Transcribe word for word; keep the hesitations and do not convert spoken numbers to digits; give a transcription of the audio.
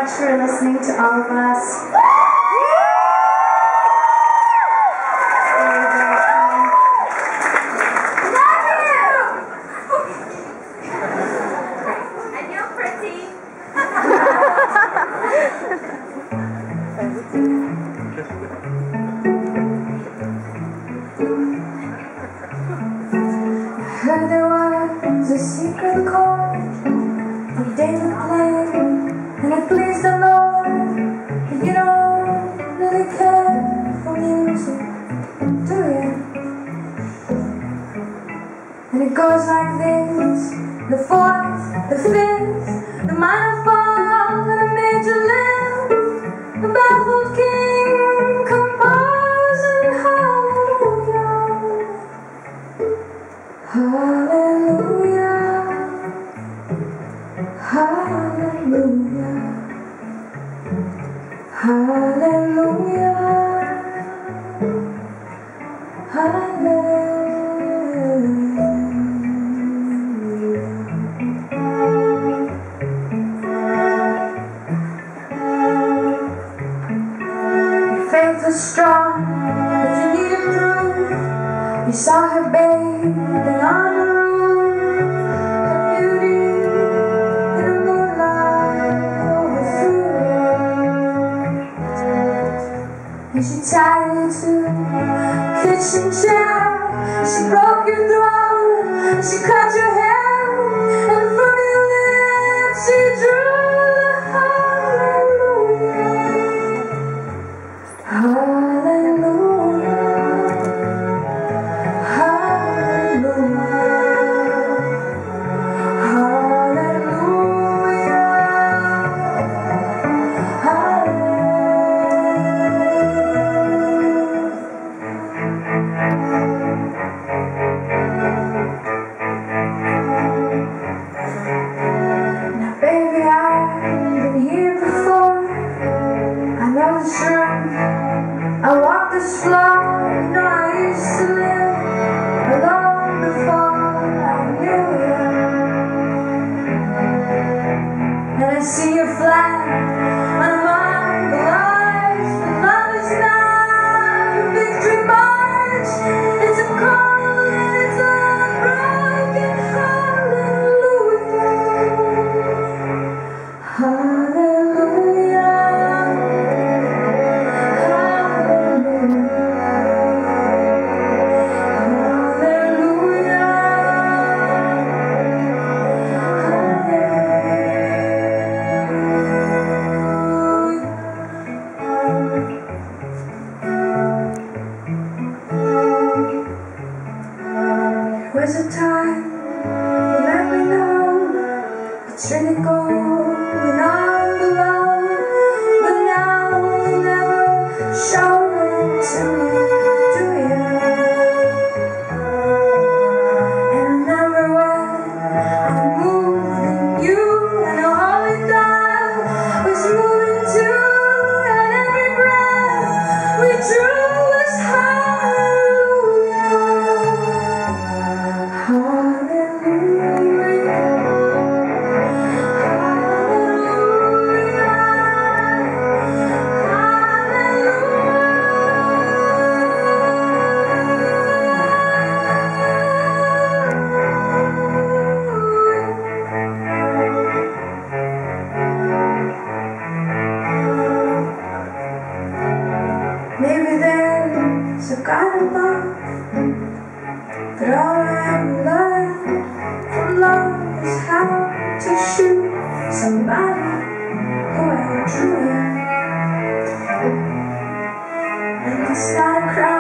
much for listening to all of us. And you're pretty. I heard there was a secret chord that David played, and it pleased the Lord. But you don't really care for music, do you? And it goes like this: the fourth, the fifth, the minor fall, and a major lift, the baffled king composing hallelujah, hallelujah, hallelujah, hallelujah, hallelujah. Your faith was strong, but you needed proof. You saw her bathing on the roof, her beauty in the moonlight overthrew you. And she tied you to a kitchen chair, she broke your throat, she cut your hair, and from your lips she drew the hallelujah, hallelujah, hallelujah, hallelujah. Now baby, I've been here before, I know the truth, I walk this floor, you know I used to live alone before I knew you. And I see your flag on among the lights, but love is not a victory march, it's a cold and it's a broken hallelujah, hallelujah, there was a time you let me know it's really going on below, but now you never show it to me, do you? And I remember when I moved in you, and all I thought was moving too, and every breath we drew was hallelujah, hallelujah, maybe there's a God above, but all I've learned from love is how to shoot somebody who outdrew you. And I start crying.